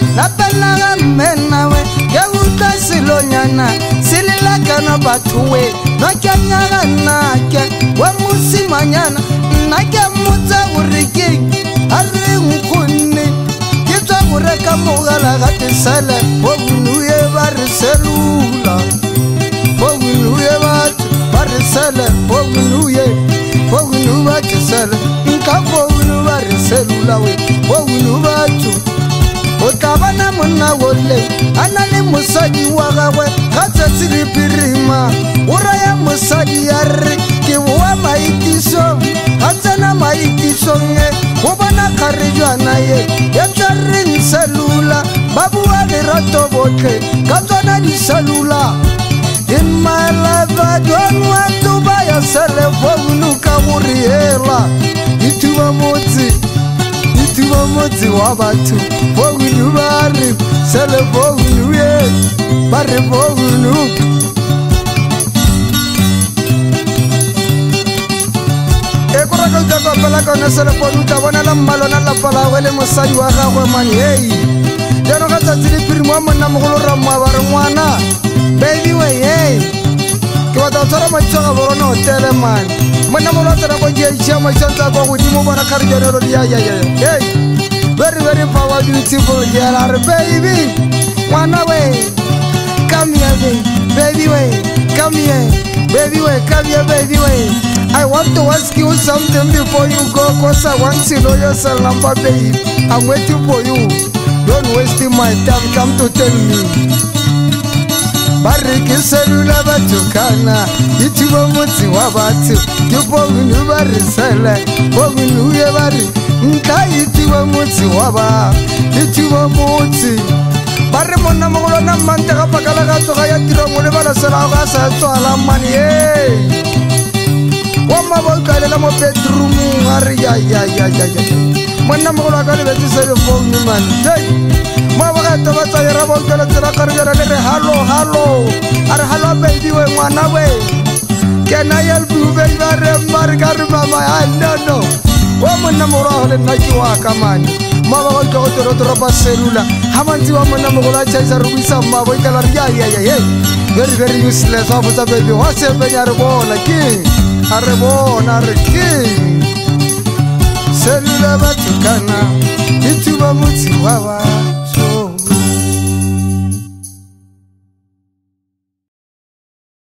la pela mena we ya uta silonyana silila kana batuwe no kanyana nake wa musimanyana nake mutsa uriki ari nkuni kitwa ureka mogala gatisala bonuye bariselula bonuye barisala bonuye batisala nkabonu bariselula we bonu batu Otabana muna wole anani musadi wagawe kata silipirima uraya musadi yari kiwa maitiso hatana maitiso nge ubana karijwa naye yatarin salula babu wale rato bote katana di salula in my life I don't want to buy a cellphone nuka muriela ituwa moti wabatu bogunu bari cellphone ye bari bogunu ekoraka utaka pela kana cellphone utabona la malona la pala wele mosadi wa gagwe man hey jeno ka tsatsile pirimo monna mogolo ra mwa ba re ngwana baby we hey ke wa tsara matsoga borona hotel man monna mo lotsa go je itshama tsantsa go godimo bona kharjero ya hey very very power beautiful girl baby wanna way come here baby way come here baby way come here baby way I want to ask you something before you go cause I want to know yourself number babe I'm waiting for you don't waste my time come to tell me bariki selula batukana ituba mutsi wabatu yubogunu barisela bogunu ye bari ituba mutsi waba ituba mutsi bare monna mogolo na manta ga pakala ga tsoga ya tiro ngole bala sela ga sa tswala mani hey wama bolka le mo bedroom ngari ya monna mogolo ga le betsi cellphone man hey Mama to batsa ya rabo ke tsela karjara le hello are hello baby we ngwana we can I help you baby re margar mama I don't know wa monna moro le naki wa kamani mama go to ba cellular hamanzi wa monna moro a chaisa rubisa mama ke la ya hey very very useless wa botsa baby wa se benya re bona king are bona re king cellular batukana ituba mutsi wa